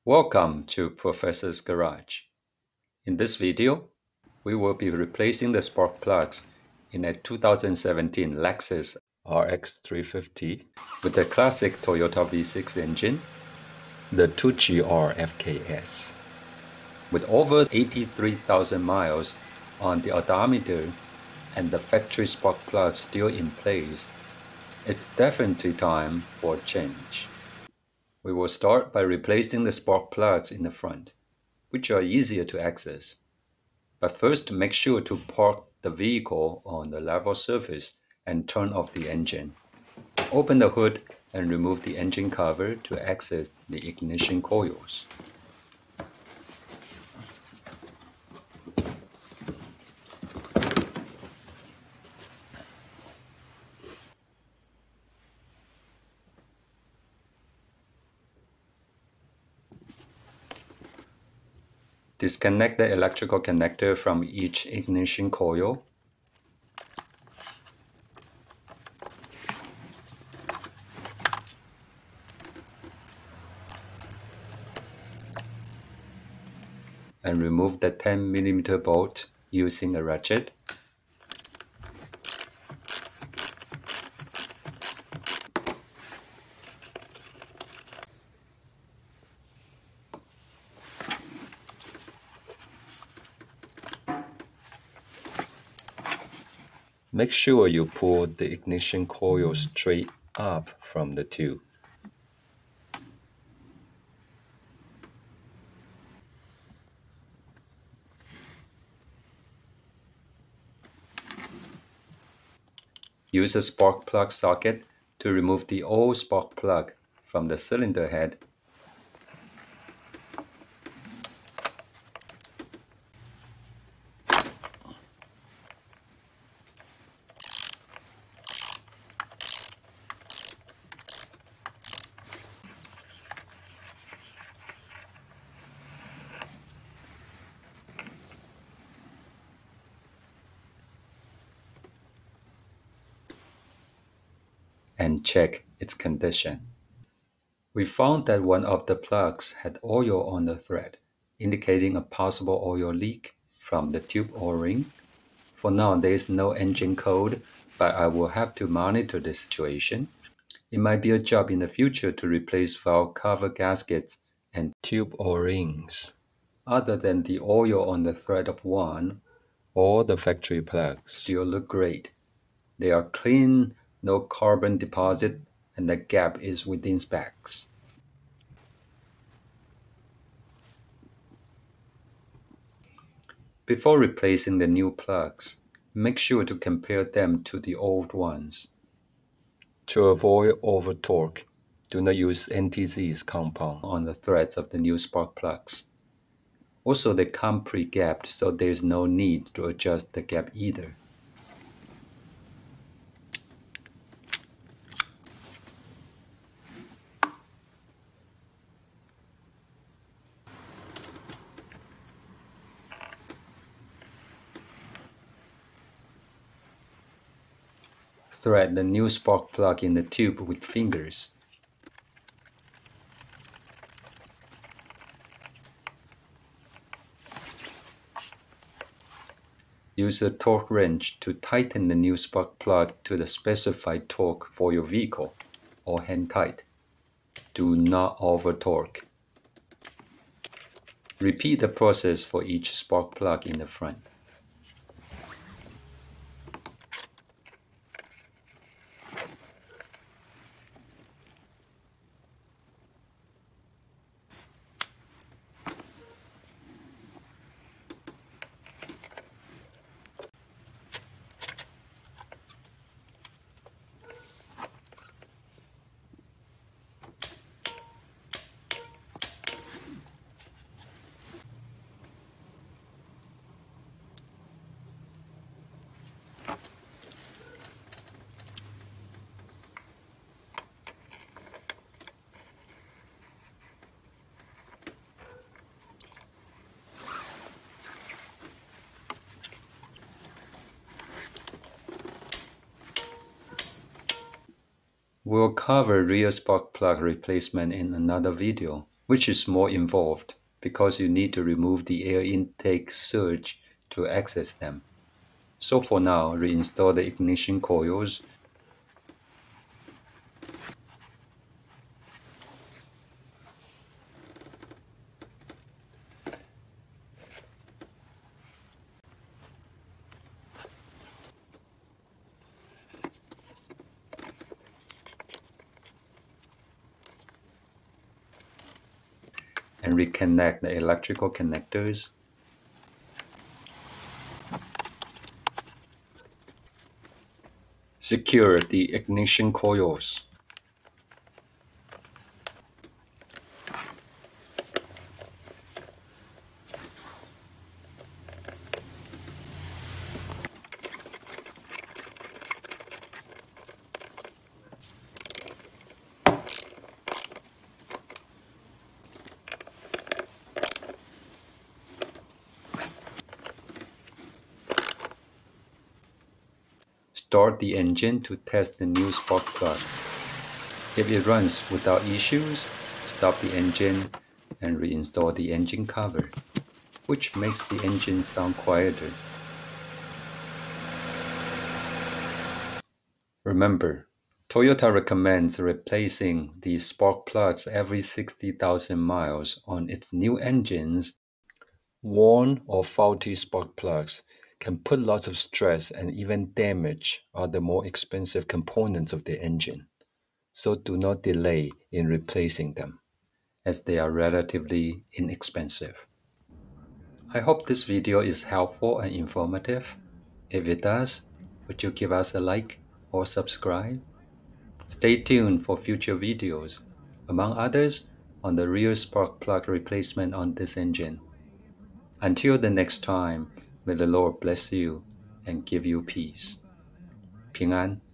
Welcome to Professor's Garage. In this video, we will be replacing the spark plugs in a 2017 Lexus RX350 with the classic Toyota V6 engine, the 2GR-FKS. With over 83,000 miles on the odometer and the factory spark plug still in place, it's definitely time for a change. We will start by replacing the spark plugs in the front, which are easier to access. But first, make sure to park the vehicle on the level surface and turn off the engine. Open the hood and remove the engine cover to access the ignition coils. Disconnect the electrical connector from each ignition coil. And remove the 10mm bolt using a ratchet. Make sure you pull the ignition coil straight up from the tube. Use a spark plug socket to remove the old spark plug from the cylinder head. And check its condition. We found that one of the plugs had oil on the thread, indicating a possible oil leak from the tube O-ring. For now, there is no engine code, but I will have to monitor the situation. It might be a job in the future to replace valve cover gaskets and tube O-rings. Other than the oil on the thread of one, all the factory plugs still look great. They are clean, no carbon deposit, and the gap is within specs. Before replacing the new plugs, make sure to compare them to the old ones. To avoid over torque, do not use NTZ's compound on the threads of the new spark plugs. Also, they come pre-gapped, so there is no need to adjust the gap either. Thread the new spark plug in the tube with fingers. Use a torque wrench to tighten the new spark plug to the specified torque for your vehicle, or hand tight. Do not over torque. Repeat the process for each spark plug in the front. We'll cover rear spark plug replacement in another video. which is more involved because you need to remove the air intake surge to access them. So for now, reinstall the ignition coils and reconnect the electrical connectors. Secure the ignition coils. Start the engine to test the new spark plugs. If it runs without issues, stop the engine and reinstall the engine cover, which makes the engine sound quieter. Remember, Toyota recommends replacing the spark plugs every 60,000 miles on its new engines. Worn or faulty spark plugs can put lots of stress and even damage other more expensive components of the engine. So do not delay in replacing them, as they are relatively inexpensive. I hope this video is helpful and informative. If it does, would you give us a like or subscribe? Stay tuned for future videos, among others on the rear spark plug replacement on this engine. Until the next time, may the Lord bless you and give you peace. 平安